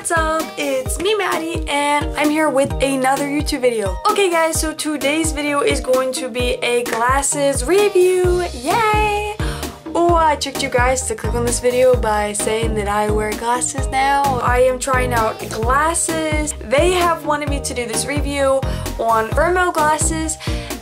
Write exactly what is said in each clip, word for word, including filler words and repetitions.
What's up? It's me, Maddie, and I'm here with another YouTube video. Okay guys, so today's video is going to be a glasses review. Yay! Oh, I tricked you guys to click on this video by saying that I wear glasses now. I am trying out glasses. They have wanted me to do this review on Firmoo glasses,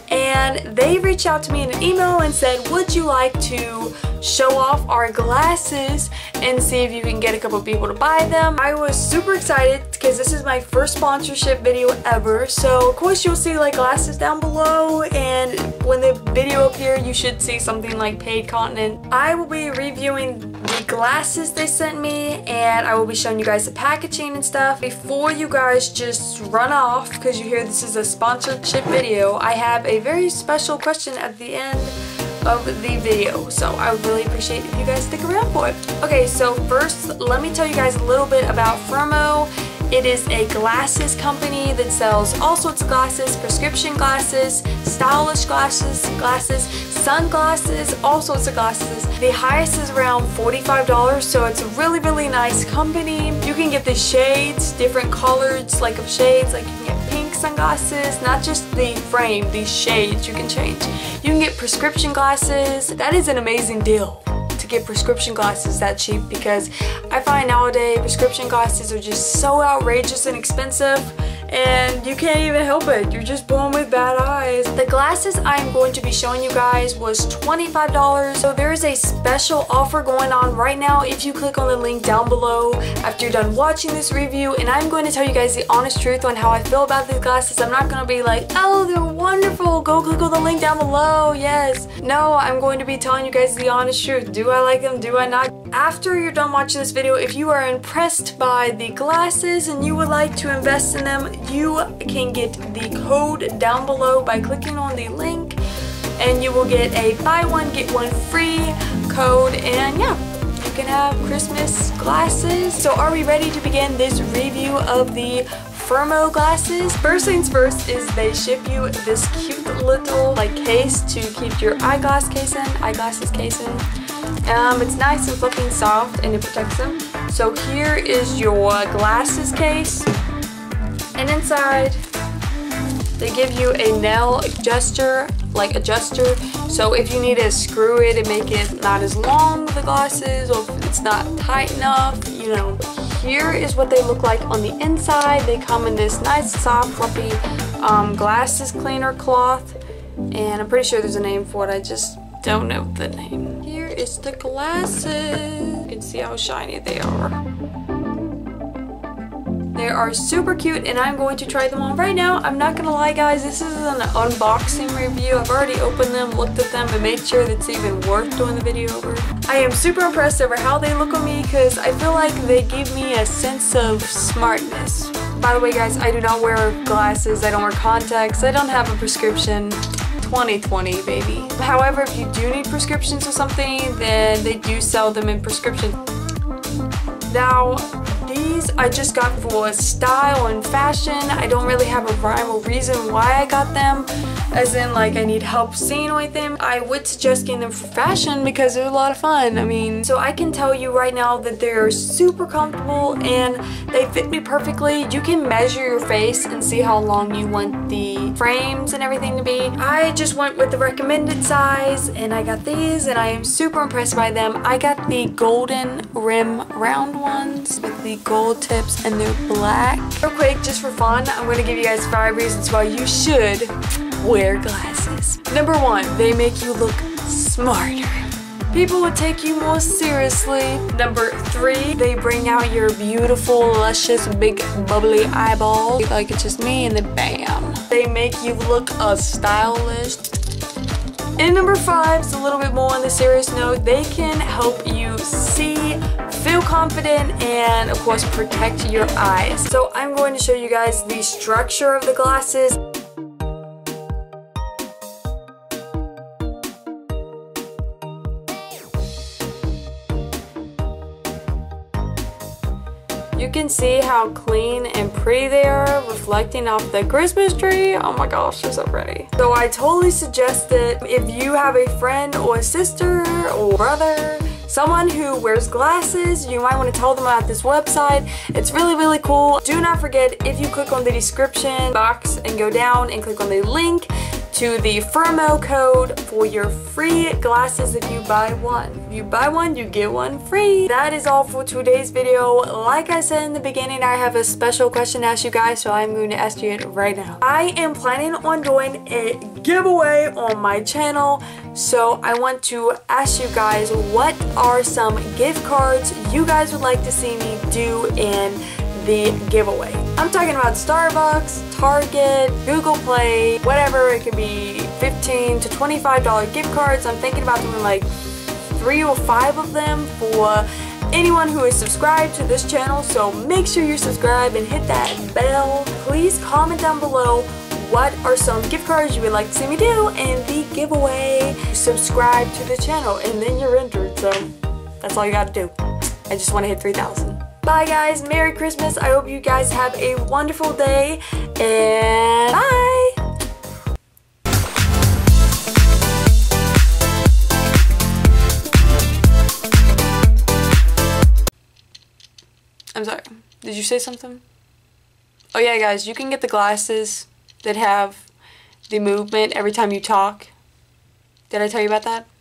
and they reached out to me in an email and said, would you like to show off our glasses and see if you can get a couple people to buy them. I was super excited because this is my first sponsorship video ever, so of course you'll see like glasses down below, and when the video up here you should see something like paid content. I will be reviewing the glasses they sent me, and I will be showing you guys the packaging and stuff. Before you guys just run off because you hear this is a sponsorship video, I have a very special question at the end of the video, so I would really appreciate if you guys stick around for it. Okay, so first let me tell you guys a little bit about Firmoo. It is a glasses company that sells all sorts of glasses, prescription glasses, stylish glasses, glasses, sunglasses, all sorts of glasses. The highest is around forty-five dollars, so it's a really, really nice company. You can get the shades, different colors like of shades, like you can get pink sunglasses, not just the frame, these shades you can change. You can get prescription glasses. That is an amazing deal to get prescription glasses that cheap, because I find nowadays prescription glasses are just so outrageous and expensive, and you can't even help it. You're just born with bad eyes. The glasses I'm going to be showing you guys was twenty-five dollars. So there is a special offer going on right now if you click on the link down below after you're done watching this review, and I'm going to tell you guys the honest truth on how I feel about these glasses. I'm not going to be like, oh, they're wonderful, go click on the link down below, yes. No, I'm going to be telling you guys the honest truth. Do I like them? Do I not? After you're done watching this video, if you are impressed by the glasses and you would like to invest in them, you can get the code down below by clicking on the link, and you will get a buy one get one free code, and yeah, you can have Christmas glasses. So are we ready to begin this review of the Firmoo glasses? First things first is they ship you this cute little like case to keep your eyeglass case in, eyeglasses case in. Um, it's nice and fluffy and soft, and it protects them. So here is your glasses case, and inside they give you a nail adjuster, like adjuster. So if you need to screw it and make it not as long, the glasses, or if it's not tight enough, you know. Here is what they look like on the inside. They come in this nice, soft, fluffy um, glasses cleaner cloth, and I'm pretty sure there's a name for it. I just don't know the name. Here is the glasses. You can see how shiny they are. They are super cute, and I'm going to try them on right now. I'm not gonna lie guys, this is an unboxing review. I've already opened them, looked at them, and made sure that it's even worth doing the video over. I am super impressed over how they look on me, because I feel like they give me a sense of smartness. By the way guys, I do not wear glasses, I don't wear contacts, I don't have a prescription. twenty twenty baby. However, if you do need prescriptions or something, then they do sell them in prescription. Now, these I just got for style and fashion. I don't really have a rhyme or reason why I got them, as in like I need help seeing with them. I would suggest getting them for fashion because they're a lot of fun. I mean, so I can tell you right now that they're super comfortable and they fit me perfectly. You can measure your face and see how long you want the frames and everything to be. I just went with the recommended size, and I got these, and I am super impressed by them. I got the golden rim round ones with the gold tips, and they're black. Real quick, just for fun, I'm going to give you guys five reasons why you should wear glasses. Number one, they make you look smarter. People would take you more seriously. Number three, they bring out your beautiful, luscious, big, bubbly eyeballs. Like it's just me, and then bam. They make you look uh, stylish. And number five is a little bit more on the serious note. They can help you see, feel confident, and of course protect your eyes. So I'm going to show you guys the structure of the glasses. You can see how clean and pretty they are, reflecting off the Christmas tree. Oh my gosh, they're so pretty. So I totally suggest that if you have a friend or a sister or brother, someone who wears glasses, you might want to tell them about this website. It's really, really cool. Do not forget, if you click on the description box and go down and click on the link to the Firmoo code for your free glasses if you buy one. If you buy one, you get one free. That is all for today's video. Like I said in the beginning, I have a special question to ask you guys, so I'm going to ask you it right now. I am planning on doing a giveaway on my channel, so I want to ask you guys, what are some gift cards you guys would like to see me do in the giveaway? I'm talking about Starbucks, Target, Google Play, whatever. It could be fifteen to twenty-five dollar gift cards. I'm thinking about doing like three or five of them for anyone who is subscribed to this channel, so make sure you're subscribed and hit that bell. Please comment down below what are some gift cards you would like to see me do in the giveaway. Subscribe to the channel and then you're entered, so that's all you gotta do. I just want to hit three thousand. Bye guys, Merry Christmas. I hope you guys have a wonderful day, and bye! I'm sorry, did you say something? Oh yeah guys, you can get the glasses that have the movement every time you talk. Did I tell you about that?